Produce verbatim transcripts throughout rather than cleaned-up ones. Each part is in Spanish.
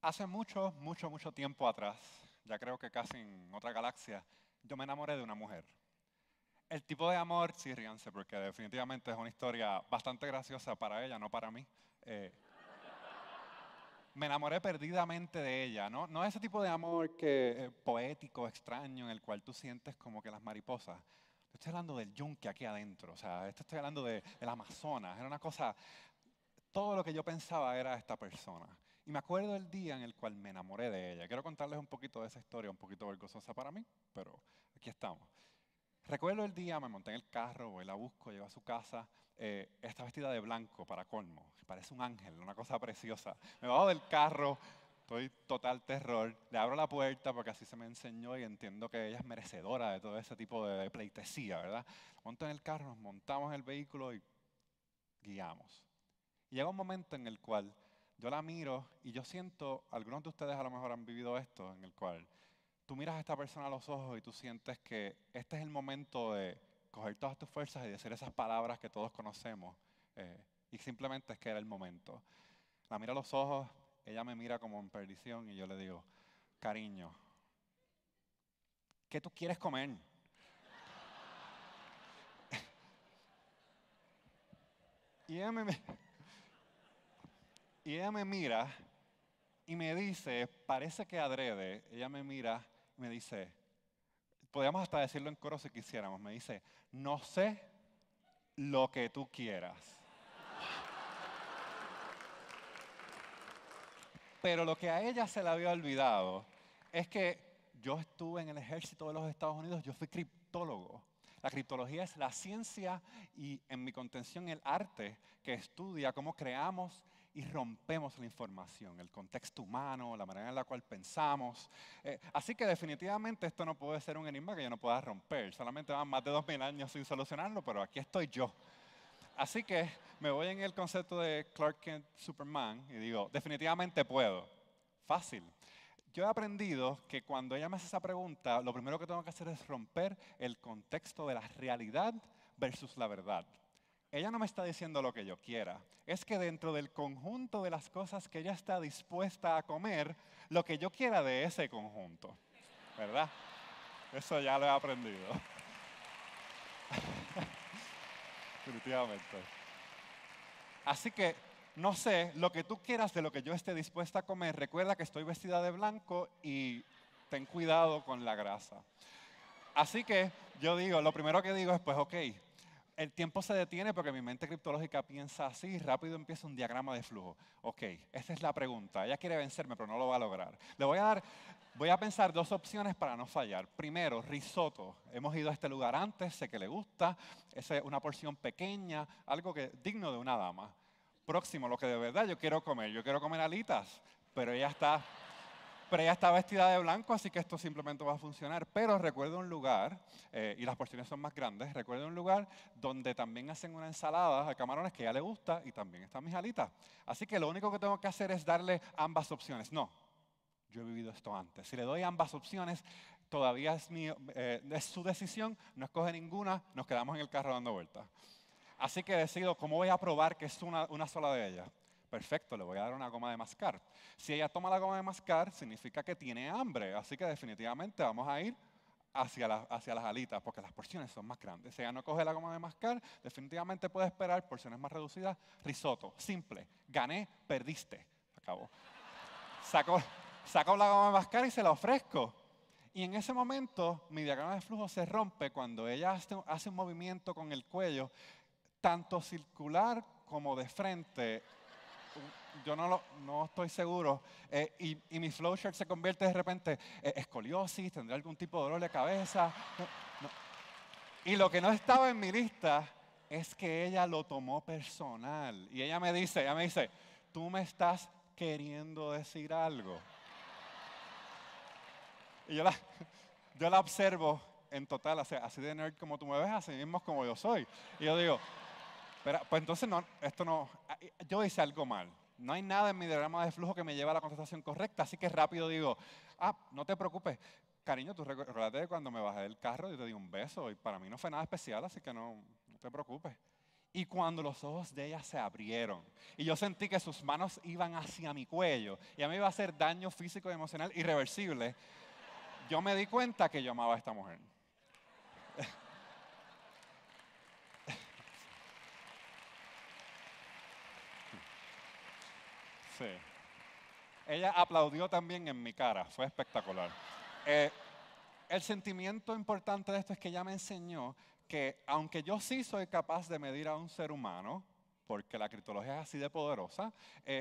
Hace mucho, mucho, mucho tiempo atrás, ya creo que casi en otra galaxia, yo me enamoré de una mujer. El tipo de amor, sí, ríanse, porque definitivamente es una historia bastante graciosa para ella, no para mí. Eh, Me enamoré perdidamente de ella, ¿no? No ese tipo de amor que, eh, poético, extraño, en el cual tú sientes como que las mariposas. Estoy hablando del yunque aquí adentro, o sea, esto estoy hablando de- del Amazonas, era una cosa, todo lo que yo pensaba era esta persona. Y me acuerdo el día en el cual me enamoré de ella. Quiero contarles un poquito de esa historia, un poquito vergonzosa para mí, pero aquí estamos. Recuerdo el día, me monté en el carro, voy, la busco, llego a su casa, eh, está vestida de blanco para colmo, parece un ángel, una cosa preciosa. Me bajo del carro, estoy total terror, le abro la puerta porque así se me enseñó y entiendo que ella es merecedora de todo ese tipo de pleitesía, ¿verdad? Monto en el carro, nos montamos en el vehículo y guiamos. Y llega un momento en el cual yo la miro y yo siento, algunos de ustedes a lo mejor han vivido esto, en el cual tú miras a esta persona a los ojos y tú sientes que este es el momento de coger todas tus fuerzas y decir esas palabras que todos conocemos. eh, y simplemente es que era el momento. La miro a los ojos, ella me mira como en perdición y yo le digo, cariño, ¿qué tú quieres comer? Y ella me, y ella me mira y me dice, parece que adrede, ella me mira y me dice, podríamos hasta decirlo en coro si quisiéramos, me dice, no sé lo que tú quieras. Pero lo que a ella se le había olvidado es que yo estuve en el ejército de los Estados Unidos, yo fui criptólogo. La criptología es la ciencia y en mi contención el arte que estudia cómo creamos y rompemos la información, el contexto humano, la manera en la cual pensamos. Eh, así que definitivamente esto no puede ser un enigma que yo no pueda romper. Solamente van más de dos mil años sin solucionarlo, pero aquí estoy yo. Así que me voy en el concepto de Clark Kent Superman y digo, definitivamente puedo. Fácil. Yo he aprendido que cuando ella me hace esa pregunta, lo primero que tengo que hacer es romper el contexto de la realidad versus la verdad. Ella no me está diciendo lo que yo quiera. Es que dentro del conjunto de las cosas que ella está dispuesta a comer, lo que yo quiera de ese conjunto. ¿Verdad? Eso ya lo he aprendido. Definitivamente. Así que no sé, lo que tú quieras de lo que yo esté dispuesta a comer, recuerda que estoy vestida de blanco y ten cuidado con la grasa. Así que yo digo, lo primero que digo es, pues ok, el tiempo se detiene porque mi mente criptológica piensa así, rápido empieza un diagrama de flujo. Ok, esa es la pregunta. Ella quiere vencerme, pero no lo va a lograr. Le voy a dar, voy a pensar dos opciones para no fallar. Primero, risotto. Hemos ido a este lugar antes, sé que le gusta, es una porción pequeña, algo que digno de una dama. Próximo, lo que de verdad yo quiero comer. Yo quiero comer alitas, pero ella está pero ella está vestida de blanco, así que esto simplemente va a funcionar. Pero recuerdo un lugar, eh, y las porciones son más grandes, recuerdo un lugar donde también hacen una ensalada de camarones que a ella le gusta y también están mis alitas. Así que lo único que tengo que hacer es darle ambas opciones. No, yo he vivido esto antes. Si le doy ambas opciones, todavía es, mi, eh, es su decisión, no escoge ninguna, nos quedamos en el carro dando vueltas. Así que decido cómo voy a probar que es una, una sola de ellas. Perfecto, le voy a dar una goma de mascar. Si ella toma la goma de mascar, significa que tiene hambre. Así que definitivamente vamos a ir hacia, la- hacia las alitas, porque las porciones son más grandes. Si ella no coge la goma de mascar, definitivamente puede esperar porciones más reducidas. Risotto, simple. Gané, perdiste. Acabó. Saco, saco la goma de mascar y se la ofrezco. Y en ese momento, mi diagrama de flujo se rompe cuando ella hace, hace un movimiento con el cuello tanto circular como de frente, yo no, lo, no estoy seguro. Eh, y, y mi flowchart se convierte de repente en escoliosis, tendré algún tipo de dolor de cabeza. No, no. Y lo que no estaba en mi lista es que ella lo tomó personal. Y ella me dice, ella me dice, tú me estás queriendo decir algo. Y yo la, yo la observo en total, o sea, así de nerd como tú me ves, así mismo como yo soy. Y yo digo, pero, pues entonces no, esto no, ah, yo hice algo mal. No hay nada en mi diagrama de flujo que me lleve a la contestación correcta, así que rápido digo, ah, no te preocupes, cariño, tú recu- recuérdate de cuando me bajé del carro y te di un beso y para mí no fue nada especial, así que no, no te preocupes. Y cuando los ojos de ella se abrieron y yo sentí que sus manos iban hacia mi cuello y a mí iba a hacer daño físico y emocional irreversible, yo me di cuenta que yo amaba a esta mujer. Sí. Ella aplaudió también en mi cara, fue espectacular. Eh, el sentimiento importante de esto es que ella me enseñó que aunque yo sí soy capaz de medir a un ser humano, porque la criptología es así de poderosa, eh,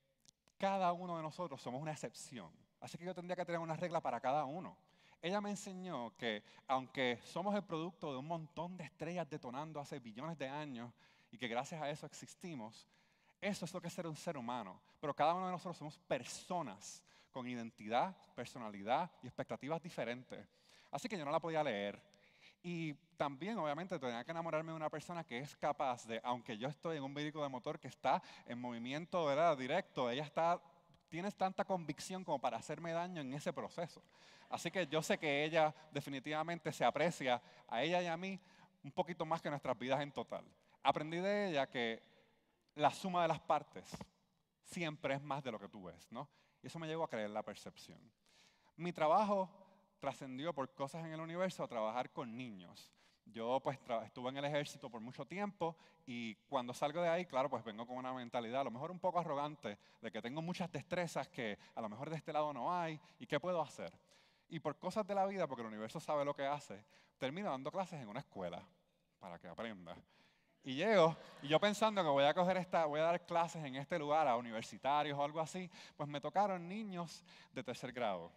cada uno de nosotros somos una excepción. Así que yo tendría que tener una regla para cada uno. Ella me enseñó que aunque somos el producto de un montón de estrellas detonando hace billones de años y que gracias a eso existimos, eso es lo que es ser un ser humano. Pero cada uno de nosotros somos personas con identidad, personalidad y expectativas diferentes. Así que yo no la podía leer. Y también, obviamente, tenía que enamorarme de una persona que es capaz de, aunque yo estoy en un vehículo de motor que está en movimiento, ¿verdad?, directo, ella está, tiene tanta convicción como para hacerme daño en ese proceso. Así que yo sé que ella definitivamente se aprecia a ella y a mí un poquito más que nuestras vidas en total. Aprendí de ella que la suma de las partes siempre es más de lo que tú ves, ¿no? Y eso me llevó a creer la percepción. Mi trabajo trascendió por cosas en el universo a trabajar con niños. Yo pues estuve en el ejército por mucho tiempo y cuando salgo de ahí, claro, pues vengo con una mentalidad a lo mejor un poco arrogante de que tengo muchas destrezas que a lo mejor de este lado no hay y qué puedo hacer. Y por cosas de la vida, porque el universo sabe lo que hace, termino dando clases en una escuela para que aprenda. Y llego, y yo pensando que voy a coger esta, voy a dar clases en este lugar a universitarios o algo así, pues me tocaron niños de tercer grado.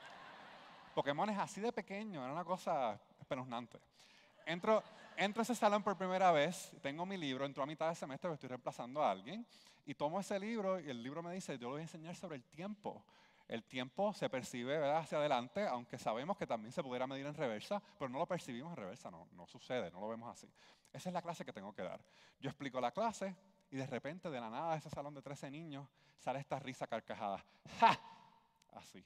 Pokémones así de pequeños, era una cosa espeluznante. Entro, entro a ese salón por primera vez, tengo mi libro, entro a mitad de semestre, estoy reemplazando a alguien, y tomo ese libro y el libro me dice, yo le voy a enseñar sobre el tiempo. El tiempo se percibe, ¿verdad?, hacia adelante, aunque sabemos que también se pudiera medir en reversa, pero no lo percibimos en reversa, no, no sucede, no lo vemos así. Esa es la clase que tengo que dar. Yo explico la clase y de repente de la nada de ese salón de trece niños sale esta risa carcajada. ¡Ja! Así.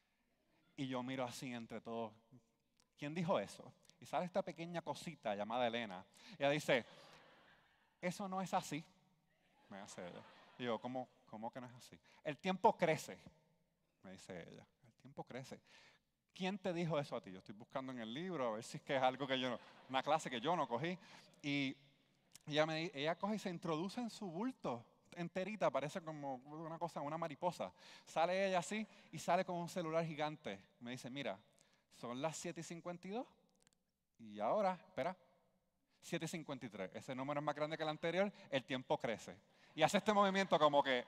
Y yo miro así entre todos. ¿Quién dijo eso? Y sale esta pequeña cosita llamada Elena. Ella dice, eso no es así. Me hace ella. Y yo, ¿cómo, cómo que no es así? El tiempo crece, me dice ella. El tiempo crece. ¿Quién te dijo eso a ti? Yo estoy buscando en el libro a ver si es que es algo que yo no, una clase que yo no cogí. Y ella, me, ella coge y se introduce en su bulto enterita, parece como una cosa, una mariposa. Sale ella así y sale con un celular gigante. Me dice, mira, son las siete y cincuenta y dos y ahora, espera, siete y cincuenta y tres. Ese número es más grande que el anterior, el tiempo crece. Y hace este movimiento como que...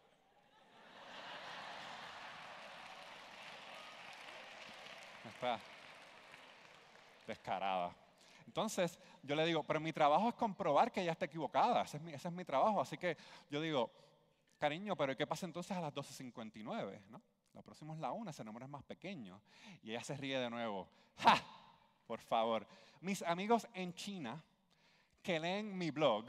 Está descarada. Entonces, yo le digo, pero mi trabajo es comprobar que ella está equivocada. Ese es mi, ese es mi trabajo. Así que yo digo, cariño, pero ¿qué pasa entonces a las doce cincuenta y nueve? ¿No? La próxima es la una, ese número es más pequeño. Y ella se ríe de nuevo. ¡Ja! Por favor. Mis amigos en China que leen mi blog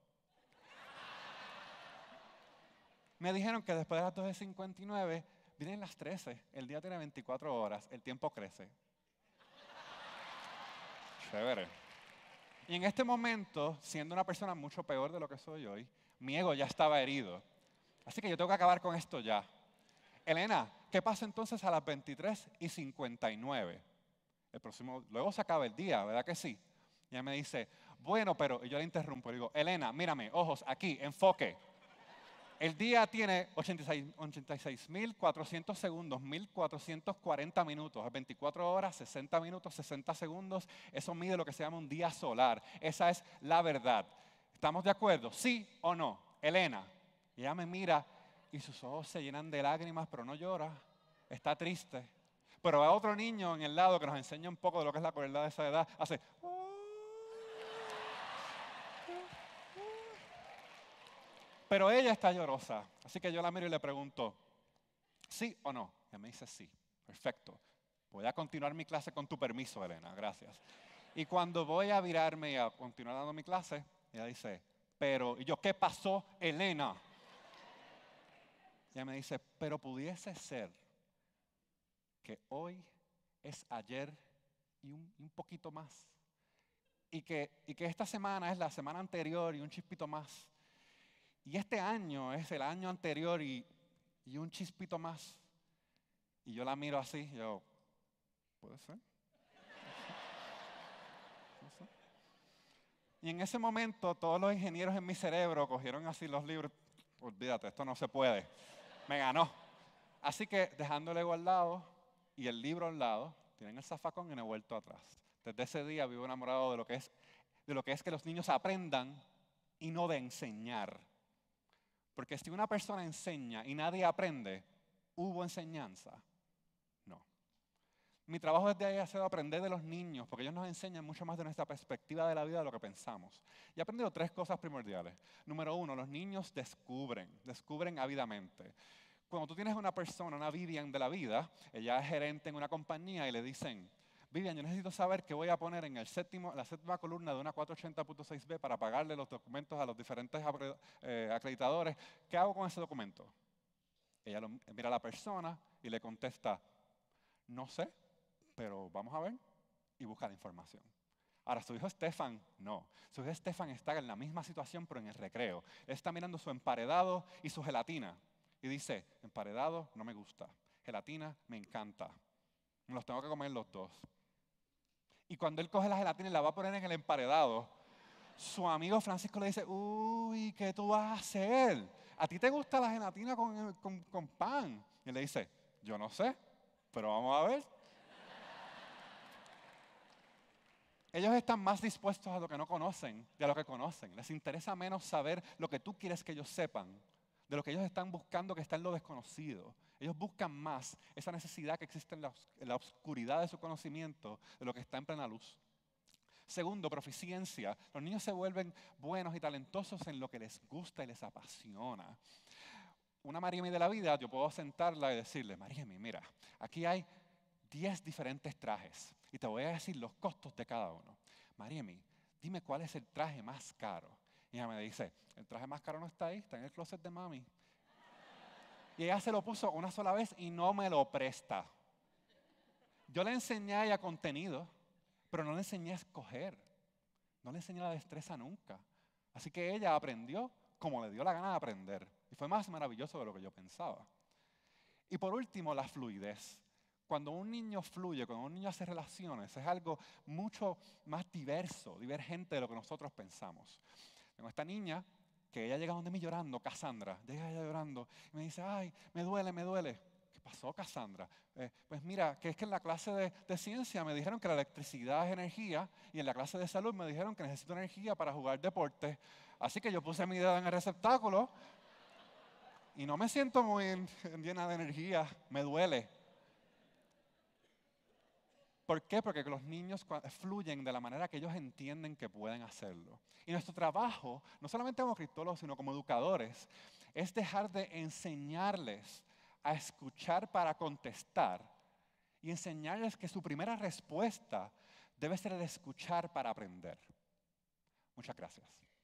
me dijeron que después de las doce cincuenta y nueve vienen las trece. El día tiene veinticuatro horas, el tiempo crece. Chévere. Y en este momento, siendo una persona mucho peor de lo que soy hoy, mi ego ya estaba herido. Así que yo tengo que acabar con esto ya. Elena, ¿qué pasa entonces a las veintitrés y cincuenta y nueve? El próximo, luego se acaba el día, ¿verdad que sí? Y ella me dice, bueno, pero, y yo le interrumpo, le digo, Elena, mírame, ojos, aquí, enfoque. El día tiene ochenta y seis mil cuatrocientos segundos, mil cuatrocientos cuarenta minutos, veinticuatro horas, sesenta minutos, sesenta segundos. Eso mide lo que se llama un día solar. Esa es la verdad. ¿Estamos de acuerdo? ¿Sí o no? Elena. Y ella me mira y sus ojos se llenan de lágrimas, pero no llora. Está triste. Pero hay otro niño en el lado que nos enseña un poco de lo que es la crueldad de esa edad. Hace... Pero ella está llorosa. Así que yo la miro y le pregunto, ¿sí o no? Ella me dice sí. Perfecto. Voy a continuar mi clase con tu permiso, Elena. Gracias. Y cuando voy a virarme y a continuar dando mi clase, ella dice, pero, y yo, ¿qué pasó, Elena? Ella me dice, pero pudiese ser que hoy es ayer y un, y un poquito más. y que, y que esta semana es la semana anterior y un chispito más. Y este año es el año anterior y, y un chispito más. Y yo la miro así, yo, ¿puede ser? No sé. Y en ese momento todos los ingenieros en mi cerebro cogieron así los libros. Olvídate, esto no se puede. Me ganó. Así que dejándole al lado y el libro al lado, tienen el zafacón y me he vuelto atrás. Desde ese día vivo enamorado de lo que es, de lo que es que los niños aprendan y no de enseñar. Porque si una persona enseña y nadie aprende, ¿hubo enseñanza? No. Mi trabajo desde ahí ha sido aprender de los niños, porque ellos nos enseñan mucho más de nuestra perspectiva de la vida de lo que pensamos. Y he aprendido tres cosas primordiales. Número uno, los niños descubren, descubren ávidamente. Cuando tú tienes una persona, una Vivian de la vida, ella es gerente en una compañía y le dicen, Vivian, yo necesito saber qué voy a poner en el séptimo, la séptima columna de una cuatrocientos ochenta punto seis be para pagarle los documentos a los diferentes eh, acreditadores. ¿Qué hago con ese documento? Ella lo, mira a la persona y le contesta, no sé, pero vamos a ver y busca la información. Ahora, su hijo Estefan, no. Su hijo Estefan está en la misma situación, pero en el recreo. Él está mirando su emparedado y su gelatina. Y dice, emparedado no me gusta, gelatina me encanta. Me los tengo que comer los dos. Y cuando él coge la gelatina y la va a poner en el emparedado, su amigo Francisco le dice, uy, ¿qué tú vas a hacer? ¿A ti te gusta la gelatina con, con, con pan? Y él le dice, yo no sé, pero vamos a ver. Ellos están más dispuestos a lo que no conocen de a lo que conocen. Les interesa menos saber lo que tú quieres que ellos sepan, de lo que ellos están buscando que está en lo desconocido. Ellos buscan más esa necesidad que existe en la, en la oscuridad de su conocimiento de lo que está en plena luz. Segundo, proficiencia. Los niños se vuelven buenos y talentosos en lo que les gusta y les apasiona. Una Mariemi de la vida, yo puedo sentarla y decirle, Mariemi, mira, aquí hay diez diferentes trajes y te voy a decir los costos de cada uno. Mariemi, dime cuál es el traje más caro. Y ella me dice, el traje más caro no está ahí, está en el closet de mami. Y ella se lo puso una sola vez y no me lo presta. Yo le enseñé a ella contenido, pero no le enseñé a escoger. No le enseñé la destreza nunca. Así que ella aprendió como le dio la gana de aprender. Y fue más maravilloso de lo que yo pensaba. Y por último, la fluidez. Cuando un niño fluye, cuando un niño hace relaciones, es algo mucho más diverso, divergente de lo que nosotros pensamos. Tengo esta niña que ella llega donde mí llorando, Cassandra, llega ella llorando y me dice, ay, me duele, me duele. ¿Qué pasó, Cassandra? Eh, pues mira, que es que en la clase de, de ciencia me dijeron que la electricidad es energía y en la clase de salud me dijeron que necesito energía para jugar deporte. Así que yo puse mi dedo en el receptáculo y no me siento muy llena de energía, me duele. ¿Por qué? Porque los niños fluyen de la manera que ellos entienden que pueden hacerlo. Y nuestro trabajo, no solamente como criptólogos, sino como educadores, es dejar de enseñarles a escuchar para contestar y enseñarles que su primera respuesta debe ser el escuchar para aprender. Muchas gracias.